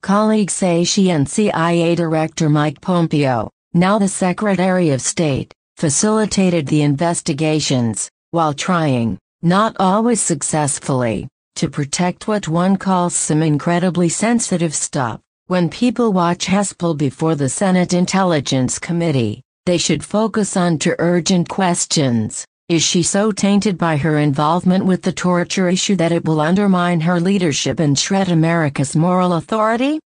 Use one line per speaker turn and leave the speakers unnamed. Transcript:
Colleagues say she and CIA Director Mike Pompeo, now the Secretary of State, facilitated the investigations, while trying, not always successfully, to protect what one calls some incredibly sensitive stuff. When people watch Haspel before the Senate Intelligence Committee, they should focus on two urgent questions. Is she so tainted by her involvement with the torture issue that it will undermine her leadership and shred America's moral authority?